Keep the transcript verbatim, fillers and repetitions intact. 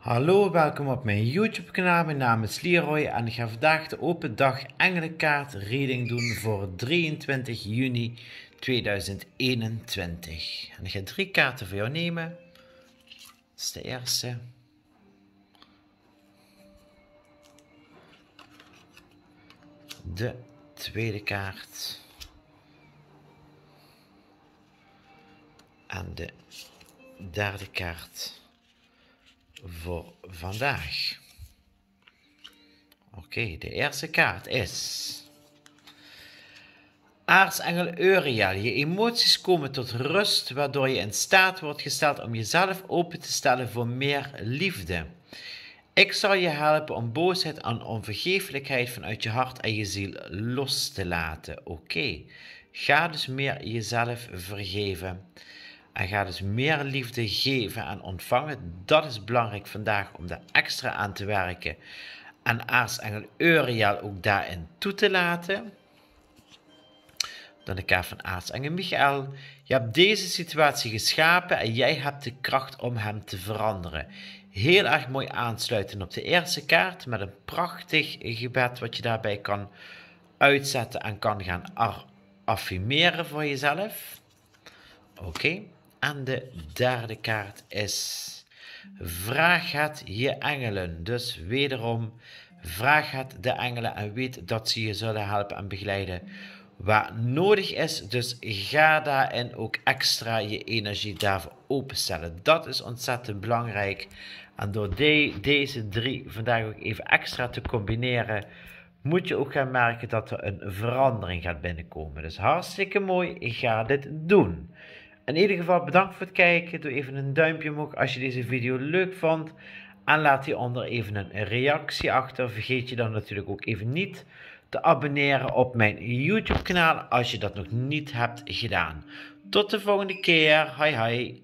Hallo, welkom op mijn YouTube kanaal. Mijn naam is Leroy en ik ga vandaag de open dag engelenkaart reading doen voor drieëntwintig juni tweeduizend eenentwintig. En ik ga drie kaarten voor jou nemen. Dat is de eerste. De tweede kaart. En de derde kaart voor vandaag. Oké, okay, de eerste kaart is Aartsengel Uriel. Je emoties komen tot rust, waardoor je in staat wordt gesteld om jezelf open te stellen voor meer liefde. Ik zal je helpen om boosheid en onvergeeflijkheid vanuit je hart en je ziel los te laten. Oké, okay. Ga dus meer jezelf vergeven. En ga dus meer liefde geven en ontvangen. Dat is belangrijk vandaag om daar extra aan te werken. En Aartsengel Uriel ook daarin toe te laten. Dan de kaart van Aartsengel Michael. Je hebt deze situatie geschapen en jij hebt de kracht om hem te veranderen. Heel erg mooi aansluiten op de eerste kaart met een prachtig gebed wat je daarbij kan uitzetten en kan gaan affirmeren voor jezelf. Oké. Okay. En de derde kaart is vraag het je engelen. Dus wederom vraag het de engelen en weet dat ze je zullen helpen en begeleiden waar nodig is. Dus ga daarin ook extra je energie daarvoor openstellen. Dat is ontzettend belangrijk. En door de, deze drie vandaag ook even extra te combineren, moet je ook gaan merken dat er een verandering gaat binnenkomen. Dus hartstikke mooi, ga dit doen. In ieder geval bedankt voor het kijken. Doe even een duimpje omhoog als je deze video leuk vond. En laat hieronder even een reactie achter. Vergeet je dan natuurlijk ook even niet te abonneren op mijn YouTube kanaal als je dat nog niet hebt gedaan. Tot de volgende keer. Hoi hoi.